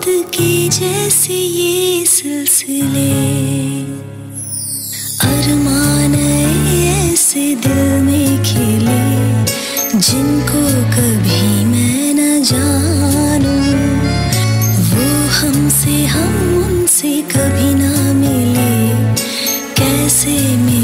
मौत के जैसे ये सिलसिले, अरमान ऐसे दिल में खिले जिनको कभी मैं न जानूं। वो हमसे हम उनसे कभी ना मिले, कैसे मिले